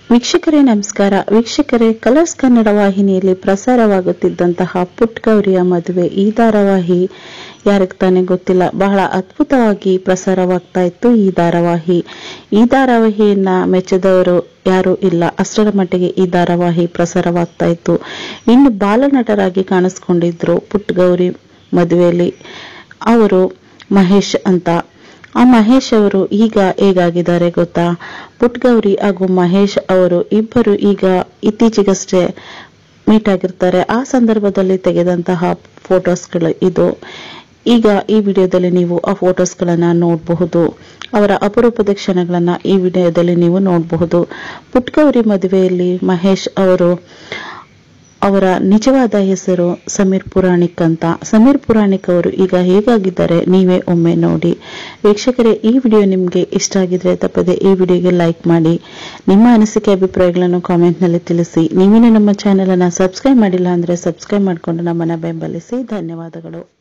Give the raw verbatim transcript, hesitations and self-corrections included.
ವೀಕ್ಷಕರೇ ನಮಸ್ಕಾರ. ವೀಕ್ಷಕರೇ, ಕಲರ್ಸ್ ಕನ್ನಡ ವಾಹಿನಿಯಲ್ಲಿ ಪ್ರಸಾರವಾಗುತ್ತಿದ್ದಂತಹ ಪುಟ್ಟ ಗೌರಿಯ ಮದುವೆ ಈ ಧಾರಾವಾಹಿ ಯಾರಿಗೆ ತಾನೇ ಗೊತ್ತಿಲ್ಲ, ಬಹಳ ಅದ್ಭುತವಾಗಿ ಪ್ರಸಾರವಾಗ್ತಾ ಇತ್ತು ಈ ಧಾರಾವಾಹಿ. ಈ ಧಾರಾವಾಹಿಯನ್ನ ಮೆಚ್ಚದವರು ಯಾರು ಇಲ್ಲ, ಅಷ್ಟರ ಮಟ್ಟಿಗೆ ಈ ಧಾರಾವಾಹಿ ಪ್ರಸಾರವಾಗ್ತಾ ಇತ್ತು. ಇನ್ನು ಬಾಲನಟರಾಗಿ ಕಾಣಿಸ್ಕೊಂಡಿದ್ರು ಪುಟ್ಟ ಗೌರಿ ಮದುವೆಯಲ್ಲಿ ಅವರು ಮಹೇಶ್ ಅಂತ. ಆ ಮಹೇಶ್ ಅವರು ಈಗ ಹೇಗಾಗಿದ್ದಾರೆ ಗೊತ್ತಾ? ಪುಟ್ಟ ಗೌರಿ ಹಾಗೂ ಮಹೇಶ್ ಅವರು ಇಬ್ಬರು ಈಗ ಇತ್ತೀಚೆಗಷ್ಟೇ ಮೀಟ್ ಆಗಿರ್ತಾರೆ. ಆ ಸಂದರ್ಭದಲ್ಲಿ ತೆಗೆದಂತಹ ಫೋಟೋಸ್ಗಳು ಇದು. ಈಗ ಈ ವಿಡಿಯೋದಲ್ಲಿ ನೀವು ಆ ಫೋಟೋಸ್ಗಳನ್ನ ನೋಡಬಹುದು. ಅವರ ಅಪರೂಪದ ಕ್ಷಣಗಳನ್ನ ಈ ವಿಡಿಯೋದಲ್ಲಿ ನೀವು ನೋಡಬಹುದು. ಪುಟ್ಟ ಗೌರಿ ಮದುವೆಯಲ್ಲಿ ಮಹೇಶ್ ಅವರು ಅವರ ನಿಜವಾದ ಹೆಸರು ಸಮೀರ್ ಪುರಾಣಿಕ್ ಅಂತ. ಸಮೀರ್ ಪುರಾಣಿಕ್ ಅವರು ಈಗ ಹೇಗಾಗಿದ್ದಾರೆ ನೀವೇ ಒಮ್ಮೆ ನೋಡಿ. ವೀಕ್ಷಕರೇ, ಈ ವಿಡಿಯೋ ನಿಮಗೆ ಇಷ್ಟ ಆಗಿದ್ರೆ ತಪ್ಪದೆ ಈ ವಿಡಿಯೋಗೆ ಲೈಕ್ ಮಾಡಿ. ನಿಮ್ಮ ಅನಿಸಿಕೆ ಅಭಿಪ್ರಾಯಗಳನ್ನು ಕಾಮೆಂಟ್ ನಲ್ಲಿ ತಿಳಿಸಿ. ನೀವೇನು ನಮ್ಮ ಚಾನೆಲ್ ಅನ್ನ ಸಬ್ಸ್ಕ್ರೈಬ್ ಮಾಡಿಲ್ಲ ಅಂದ್ರೆ ಸಬ್ಸ್ಕ್ರೈಬ್ ಮಾಡಿಕೊಂಡು ನಮ್ಮನ್ನ ಬೆಂಬಲಿಸಿ. ಧನ್ಯವಾದಗಳು.